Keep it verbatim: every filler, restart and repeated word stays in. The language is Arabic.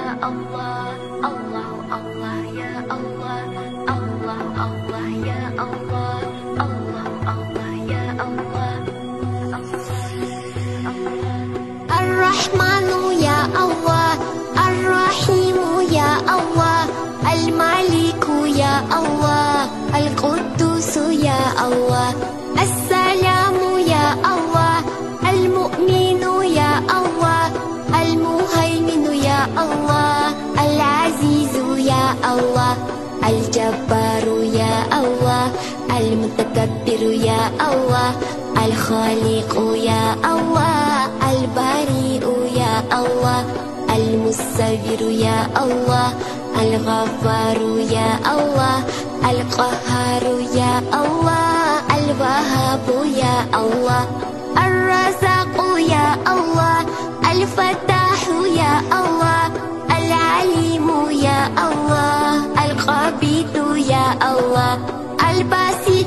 الله الله الله يا الله الله الله يا الله الله الله يا الله الرحمن يا الله الرحيم يا الله الملك يا الله القدوس يا الله السلام يا الله المؤمن يا الله المهيمن يا الله العزيز يا الله الجبار يا الله المتكبر يا الله الخالق يا الله البريء يا الله المصور يا الله الغفار يا الله القهار يا الله الوهاب يا الله الرزاق يا الله الفتاح يا الله العليم يا الله القبيض يا الله الباسط